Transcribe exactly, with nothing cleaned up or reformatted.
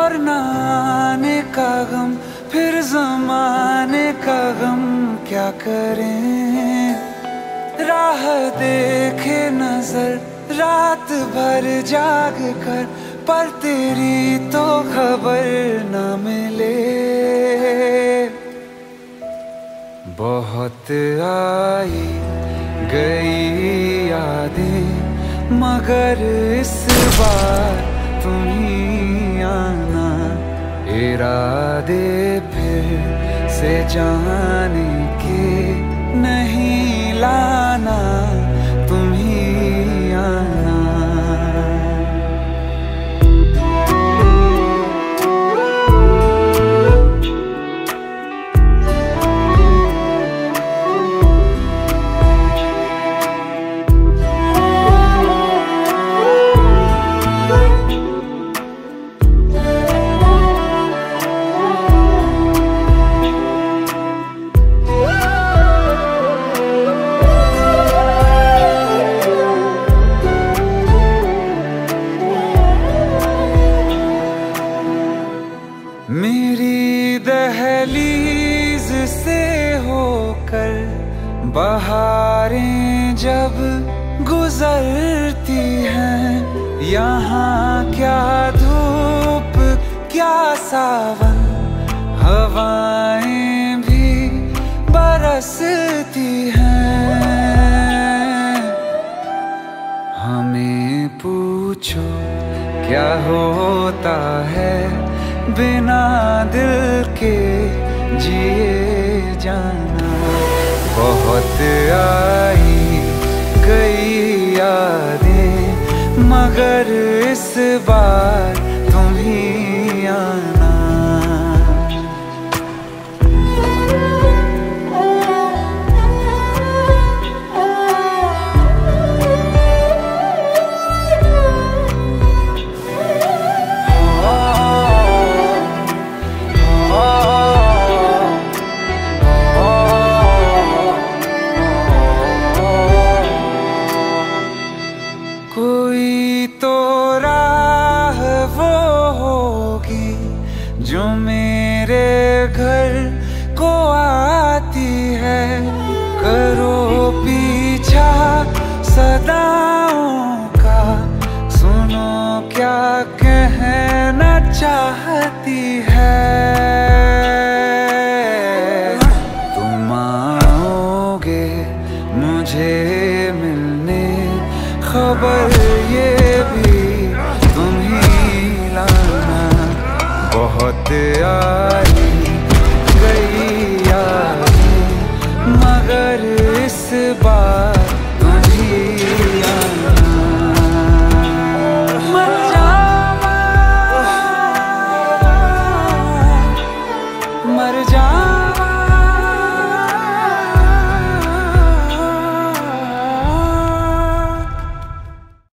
और न आने का गम, फिर ज़माने का गम क्या करें। राह देखे नजर रात भर जाग कर, पर तेरी तो खबर न मिले। बहुत आई गई यादें, मगर इस बार तुम ही आना। इरादे फिर से जाने के नहीं लाना, तुम ही आना। मेरी दहलीज से होकर बहारें जब गुजरती हैं, यहाँ क्या धूप क्या सावन, हवाएं भी बरसती हैं। हमें पूछो क्या होता है बिना दिल के जिए जाना। बहुत आई गई यादें, मगर इस बार तुम ही आना। कोई तो राह वो होगी जो मेरे घर को आती है। करो पीछा सदाओं का, सुनो क्या कहना चाहती है। तुम आओगे मुझे मिलने, खबर ये भी तुम ही लाना। बहुत आई गई यादें, मगर इस बार